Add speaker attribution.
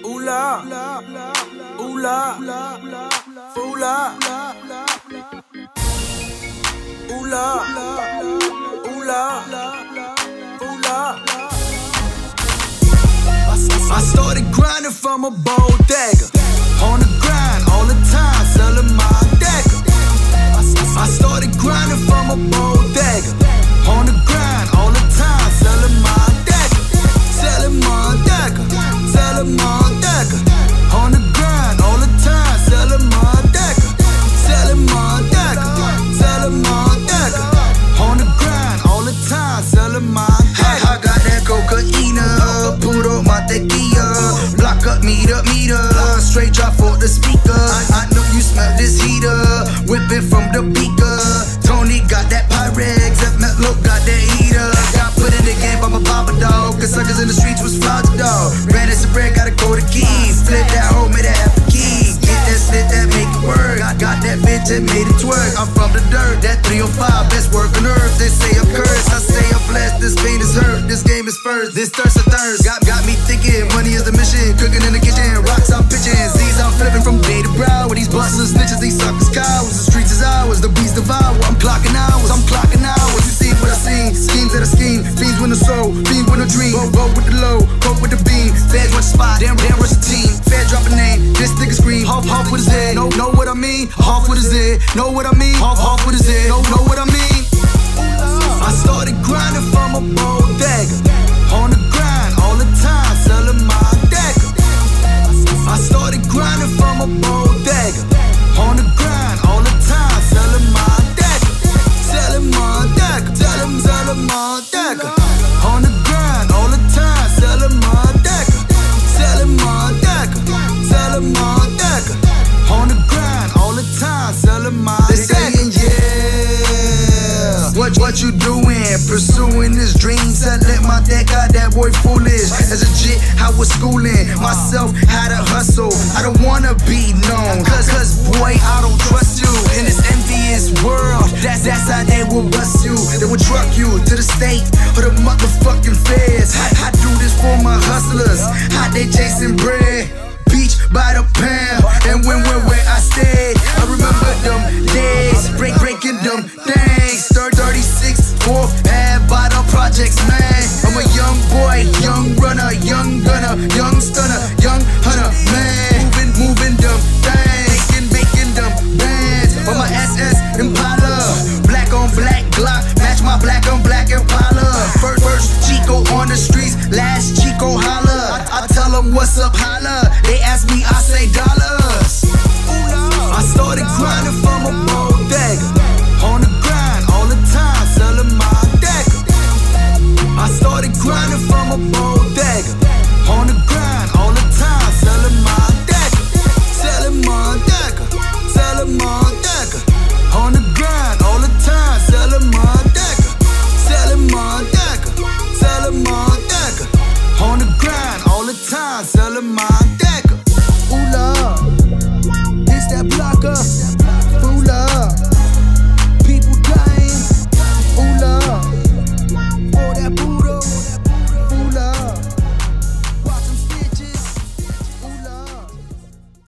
Speaker 1: Ooh la, ooh la, ooh la, ooh la, ooh la, ooh la. I started grinding from a bodega, on the grind all the time, selling my decker. I started grinding from a bodega, on the grind all the time, selling my decker, selling my decker, selling my decker. On the grind all the time, selling my decker, selling my decker, selling my decker. On the grind all the time, selling my decker.
Speaker 2: I got that cocaina, puro Monteca, block up, meter, straight drop for the speaker. I know you smell this heater, whipping from the beaker. Tony got that Pyrex, that Metlo got that heater. Got put in the game by my papa dog, cause suckers in the streets was flawed dog. Ran in some bread, gotta go to keys, flip that hoe, made that half a key. Get that slit, that make it work. I got that bitch that made it twerk. I'm from the dirt, that 305, best work on earth. They say I'm cursed, I say I'm blessed. This pain is hurt, this game is first. This thirst a thirst, got me thinking. Money is the mission, cooking in the kitchen. Rocks I'm pitching, Z's I'm flipping from day to brow. With these busters, snitches, these suckers cowards. The streets is ours, the beast devour. I'm clocking hours, I'm clocking hours. You see what I seen, schemes that I scheme. Fiends with no soul, fiends with no dream. Roll with the low, cope with the beam. Feds watch the spot, damn rush the team. Fed drop a name, this nigga scream. Half with his head, know what I mean? Half with his head, know what I mean? Half with his head, know what I mean? I started grinding from a bodega, on the grind all the time, selling my decker. I started grinding from a bodega, on the grind all the time, selling my decker, selling my decker, selling my decker. On the grind all the time, selling my decker, selling my decker, selling my decker. On the grind all the time, selling my decker. They saying yeah, what you doing? Pursuing this dream, selling my decker, that boy foolish. As a jit, I was schooling myself how to hustle. I don't wanna be known, cause boy, I don't trust you. In this envious world, that's how they will bust you. They will truck you to the state or the motherfucking feds. I do this for my hustlers, how they chasing bread. Beach by the pound, and when we're where I stayed, I remember them days, breaking them things. 36, 4th Ave by the projects, man. I'm a young boy, young runner, young gunner, young stunner, young hunter, man. Moving them things, making them bands. On my SS Impala, black on black Glock, match my black on black Impala. First Chico on the streets, last Chico holla. I tell them what's up, holla. They ask me, I say dollar.